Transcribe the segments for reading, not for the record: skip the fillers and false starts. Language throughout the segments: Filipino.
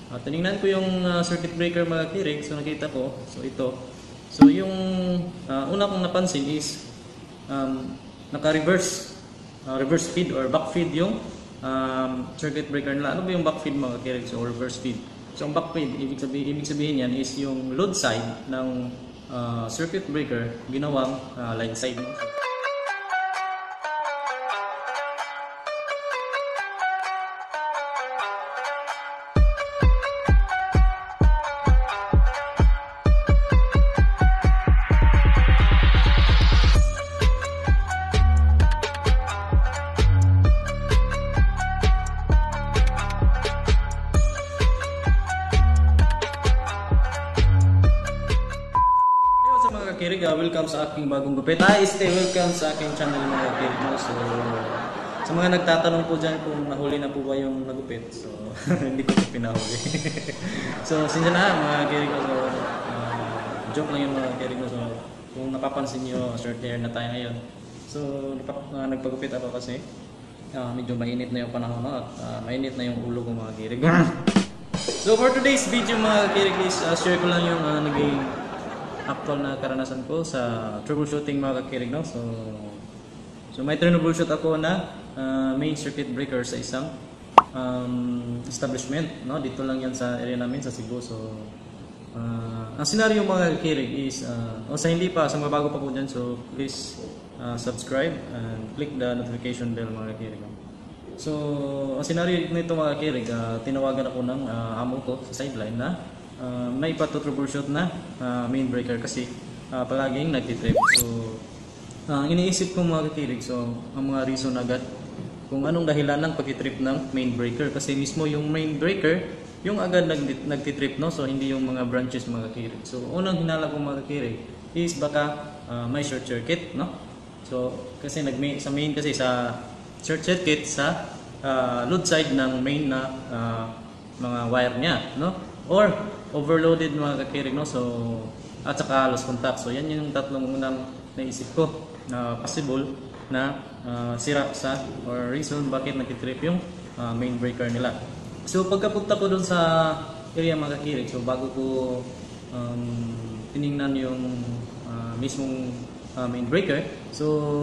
Tinignan ko yung circuit breaker mga kirig, so nakita ko, so ito. So yung una kong napansin is naka-reverse reverse feed or back feed yung circuit breaker nila. Ano ba yung back feed mga kirig? So reverse feed. So ang back feed, ibig sabihin yan is yung load side ng circuit breaker ginawang line side. Kirig, welcome sa aking bagong gupit. Welcome sa aking channel mga kirig mo. So, sa mga nagtatanong po dyan kung nahuli na po ba yung nagupit, so hindi ko po pinahuli. So, sinja na mga kirig mo. So, joke lang yung mga kirig mo. So, kung napapansin nyo, short hair na tayo ngayon. So, nagpagupit ako kasi medyo mainit na yung panahon at mainit na yung ulo ko mga kirig. So, for today's video mga kirig is share ko lang yung naging actual na karanasan ko sa troubleshooting mga kakirig, no? So may troubleshoot ako na main circuit breaker sa isang establishment, no? Dito lang yan sa area namin sa Cebu. So ang scenario mga kakirig is sa hindi pa, sa mga bago pa po dyan, so please subscribe and click the notification bell mga kakirig. So ang scenario nito mga kakirig, tinawagan ako ng amo ko sa sideline na may troubleshoot na main breaker kasi palaging nagtitrip. So iniisip ko mga kakirig, so ang mga reason agad kung anong dahilan ng pagtitrip ng main breaker, kasi mismo yung main breaker yung agad nagtitrip, no? So hindi yung mga branches mga kakirig. So unang hinala ko mga kakirig is baka may short circuit, no? So kasi sa main kasi sa short circuit sa load side ng main na mga wire niya, no? Or overloaded mga kakirig, no? So at saka lost contact. So yan yung tatlong unang naisip ko na possible na sira sa or reason bakit nagtitrip yung main breaker nila. So pagkapunta ko dun sa area mga kakirig, so bago ko tiningnan yung mismong main breaker, so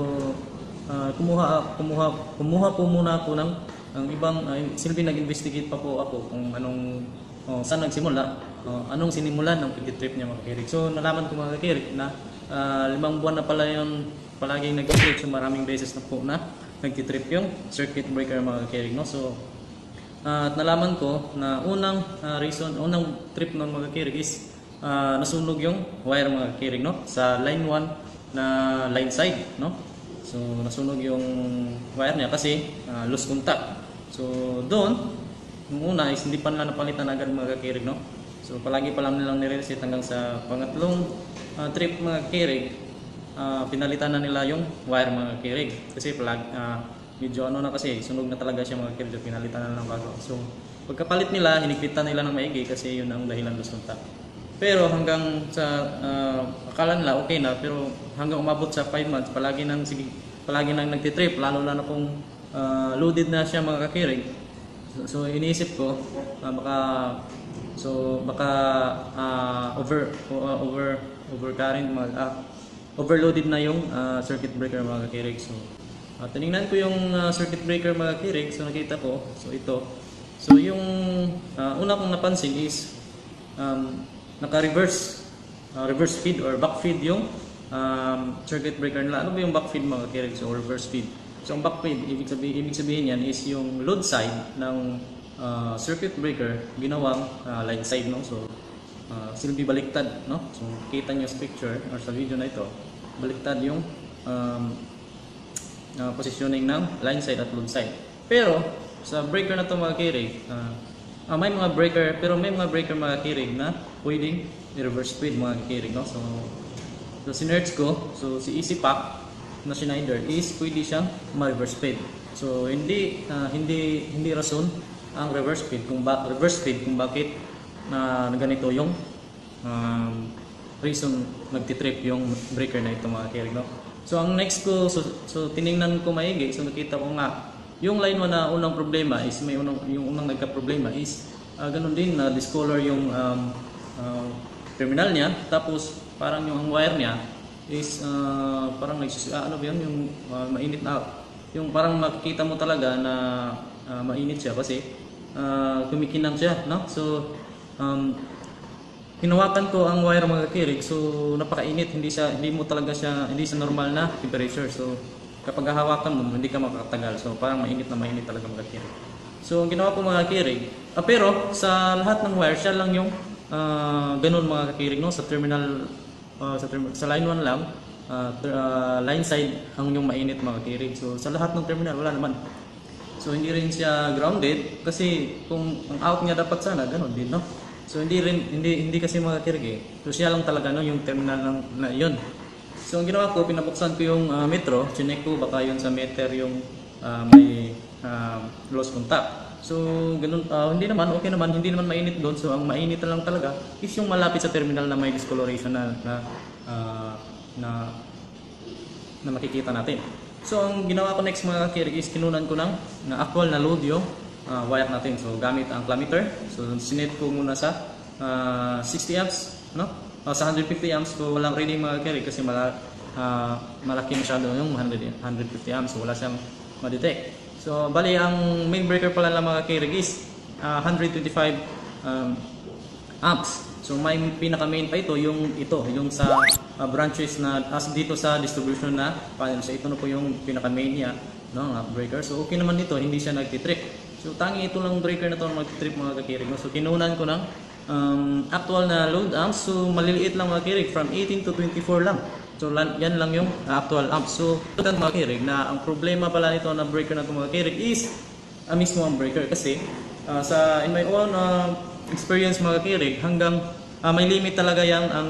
kumuha po muna ako ng ibang silbi, nag-investigate pa po ako kung anong saan nagsimula, anong sinimulan ng pagtitrip niya mga kakirig. So nalaman ko mga kakirig na 5 buwan na pala yung palaging nagtitrip. So maraming beses na po na nagtitrip yung circuit breaker mga kakirig, no? So at nalaman ko na unang trip ng mga kakirig is nasunog yung wire mga kakirig, no? Sa line 1 na line side, no? So nasunog yung wire niya kasi loose contact. So doon yung una is hindi pa nila napalitan agad mga kakirig, no? So palagi pa lang nilang nireset hanggang sa pangatlong trip mga kakirig, pinalitan na nila yung wire mga kakirig. Kasi medyo na kasi sunog na talaga siya mga kakirig, pinalitan na lang bago. So pagkapalit nila, hinigpitan nila ng maigi kasi yun ang dahilan dos contact. Pero hanggang sa akala nila okay na, pero hanggang umabot sa 5 months, palagi nang nagtitrip, lalo na kung loaded na siya mga kakirig. So iniisip ko baka overloaded na yung circuit breaker mga kakirig. So tinignan ko yung circuit breaker mga kakirig, so nakita ko, so ito. So yung una kong napansin is naka-reverse feed or back feed yung circuit breaker nila. Ano ba yung back feed mga kakirig? So reverse feed. So ang back feed, ibig sabihin yan is yung load side ng circuit breaker ginawang line side, no? So silbi baliktad, no? So kita nyo sa picture or sa video na ito, baliktad yung positioning ng line side at load side. Pero sa breaker na to mga kirig, may mga breaker mga kirig na pwedeng i-reverse feed mga kirig, no? So sinerge ko, so si Easy Pack na Schneider is pwede siyang ma-reverse feed. So hindi rason ang reverse feed kung bakit na ganito yung reason nagtitrip yung breaker na ito mga kakirig, no? So ang next ko, so tiningnan ko maigi, so nakita ko nga yung line 1 na unang problema is yung unang nagka-problema is ganun din na discolor yung terminal niya, tapos parang yung ang wire niya is parang ano ba yun, yung mainit na, yung parang makikita mo talaga na mainit siya kasi kumikinang siya, no? So hinawakan ko ang wire mga kakirig, so napakainit, hindi siya normal na temperature. So kapag hahawakan mo, hindi ka makakatagal. So parang mainit talaga mga kakirig. So ang ginawa ko mga kakirig, pero sa lahat ng wire, siya lang yung ganun mga kakirig, no? Sa terminal, sa line 1 lang, line side ang yung mainit mga kakirig. So sa lahat ng terminal, wala naman. So hindi rin siya grounded kasi kung ang out niya dapat sana, ganun din, no? So hindi kasi mga kakirig eh. So siya lang talaga, no, yung terminal na yun. So ang ginawa ko, pinabuksan ko yung metro, chinek ko baka yun sa meter yung may lost contact. So ganun, hindi naman, okay naman, hindi naman mainit doon. So ang mainit na lang talaga is yung malapit sa terminal na may discoloration na makikita natin. So ang ginawa ko next mga kakirig is kinunan ko ng actual na load yung wire natin. So gamit ang ammeter. So sinet ko muna sa 60 amps, no? Sa 150 amps ko walang reading mga kakirig kasi malaki masyado yung 150 amps. So wala siyang ma-detect. So bali ang main breaker pala ng mga kakirig is 125 amps. So may pinaka main pa yung sa branches na dito sa distribution na panel. So ito na po yung pinaka main niya, no, breaker. So okay naman dito, hindi siya nagtitrip. So tangi ito lang breaker na to mag-trip mga kakirig. No? So kinunan ko ng actual na load amps. So maliliit lang mga kakirig, from 18 to 24 lang. So yan lang yung actual amps. So ito mga kakirig na ang problema pala nito na breaker na ito mga kakirig is mismo ang breaker. Kasi in my own experience mga kakirig, hanggang may limit talaga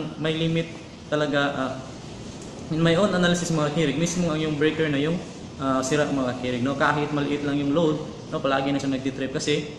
in my own analysis mga kakirig, mismo ang yung breaker na yung sira mga kakirig, no? Kahit maliit lang yung load, no, palagi na siya nagtitrip kasi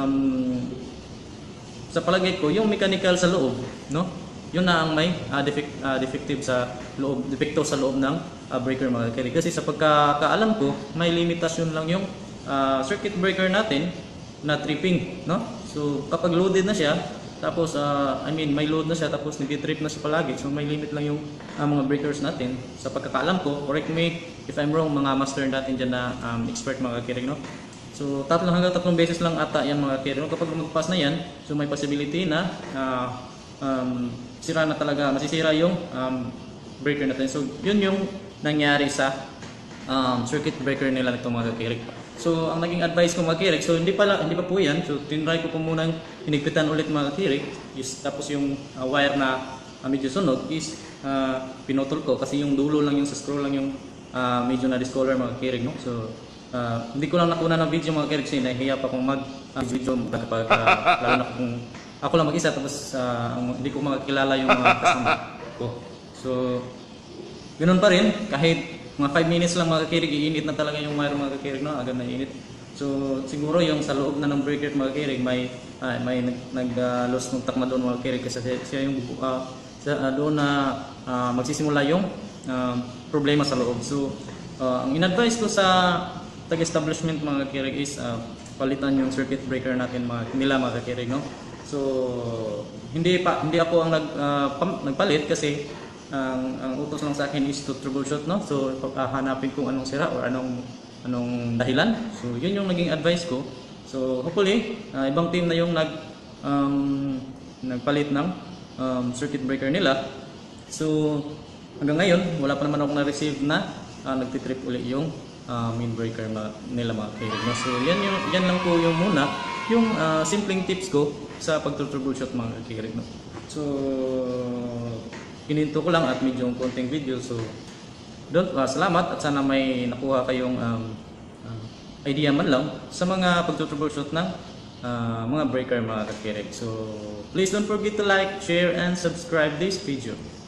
sa palagay ko yung mechanical sa loob, no, yun na ang may defective sa loob, depekto sa loob ng breaker mga kakirig. Kasi sa pagkakaalam ko, may limitasyon lang yung circuit breaker natin na tripping, no? So kapag loaded na siya, tapos may load na siya, tapos nagtitrip na siya palagi, so may limit lang yung mga breakers natin. Sa pagkakaalam ko, correct me if I'm wrong, mga master natin dyan na expert mga kakirig, no? So hanggang 3 beses lang ata yan mga kakirig, no? Kapag mag-pass na yan, so may possibility na masisira yung breaker natin. So yun yung nangyari sa circuit breaker nila nito mga kakirig. So ang naging advice ko mga kakirig, so hindi pa po yan. So tinry ko po munang hinigpitan ulit mga kakirig. Tapos yung wire na medyo sunog is pinutol ko kasi yung dulo lang yung sa screw lang yung medyo na discolor mga kakirig, no? So hindi ko lang nakuna ng video mga kakirig kasi nahihiya pa kung mag-video kapag lalo na kung ako lang mag-isa tapos hindi ko makakilala yung mga kasama ko. So ganoon pa rin, kahit mga 5 minutes lang mga kakirig, iinit na talaga yung wire mga kakirig, no? Agad na init. So siguro yung sa loob na ng breaker mga kakirig may nag-loss ng takma doon mga kakirig kasi siya yung doon na magsisimula yung problema sa loob. So ang in-advise ko sa tag-establishment mga kakirig is palitan yung circuit breaker natin mga kakirig, no? So hindi ako ang nagpalit kasi ang utos lang sa akin is to troubleshoot, no? So hanapin kung anong sira or anong dahilan. So yun yung naging advice ko. So hopefully ibang team na yung nagpalit ng circuit breaker nila. So hanggang ngayon wala pa naman ako na-receive na nagtitrip uli yung main breaker nila mga kakirig, no? So yan lang po yung muna yung simpleng tips ko sa pag-troubleshoot mga kakirig, no? So kininto ko lang at medyo konting video. So salamat at sana may nakuha kayong idea man lang sa mga pag-troubleshoot ng mga breaker mga kakirig. So please don't forget to like, share and subscribe this video.